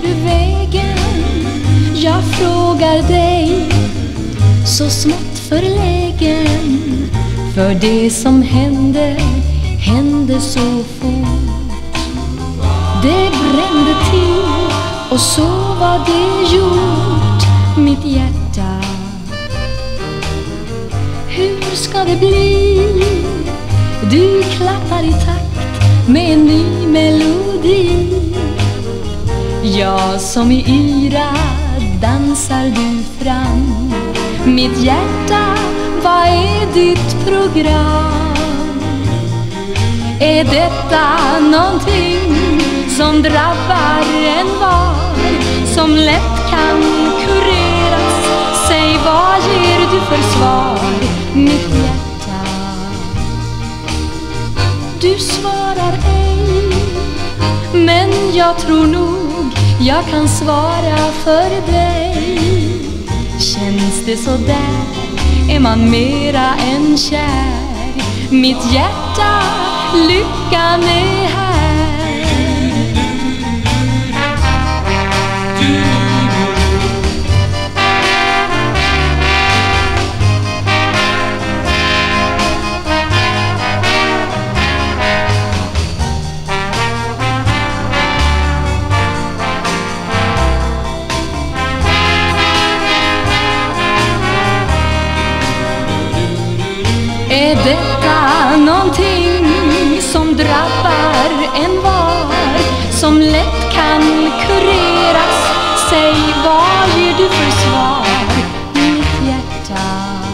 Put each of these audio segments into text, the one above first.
du vägen? Jag frågar dig, så smått förlägen. För det som hände så fort. Det brände till och så var det gjort. Mitt hjärta, hur ska det bli? Du klappar i takt med en ny melodi. Ja, som i yra dansar du fram. Mitt hjärta, vad är ditt program? Är detta någonting som drabbar en var, som lätt kan kureras? Säg, vad ger du för svar? Mitt hjärta, du svarar ej, men jag tror nog jag kan svara för dig. Känns det så där, är man mera än kär. Mitt hjärta, lyckan är här. Är detta någonting som drabbar en var, som lätt kan kureras? Säg, vad ger du för svar? Mitt hjärta,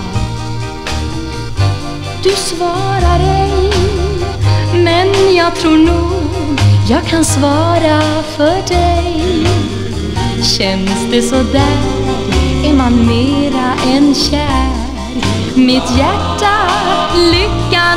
du svarar ej, men jag tror nog jag kan svara för dig. Känns det så där, är man mera än kär. Mitt hjärta, lyckan